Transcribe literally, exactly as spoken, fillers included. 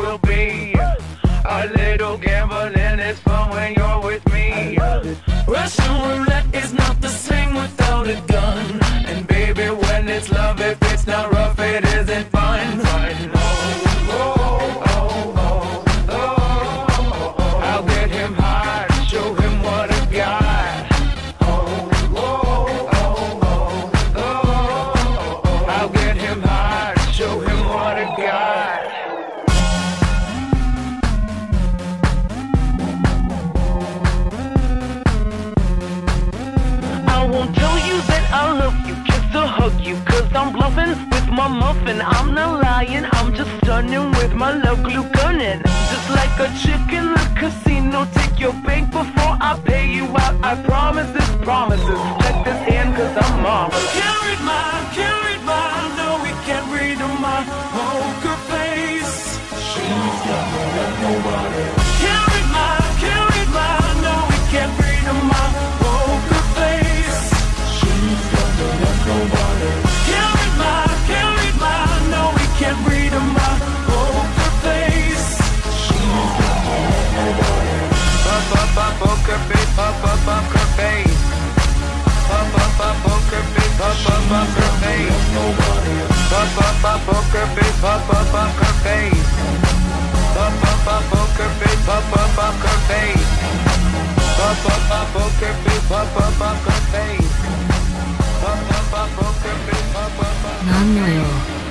will be. A little gambling is fun when you're with me. Russian roulette is not the same without a gun. And baby, when it's love, if it's not rough, it isn't fun. Fun. Oh, oh, oh, oh, oh, oh. I'll get him high, show him what I got. Oh, oh, oh, oh, oh. I'll get him high, show him what I got. I won't tell you that I love you, kiss or hug you, cause I'm bluffing with my muffin. I'm not lying, I'm just stunning with my love glue gunning. Just like a chick in the casino, take your bank before I pay you out. I promise this promises, check this hand cause I'm marvelous. Can't read mine, can't read mine, no we can't read my poker face. She's got me like nobody. Can't read mine, can't read mine, no we can't read my poker face. She's got me like nobody. Can't read mine, can't read mine, no we can't read my poker face. She's got me like nobody. Up, up, up, poker face, up, up, up her face. Up, up, up, poker face, up, up, up her face. Nobody. Up, up, up, poker face, up, up, up her face. Up, up, up, poker face, up, up, up her face. Up, up, up, poker face, up, up, up her face. Up, up, up, poker face, up, up, up. なんのよ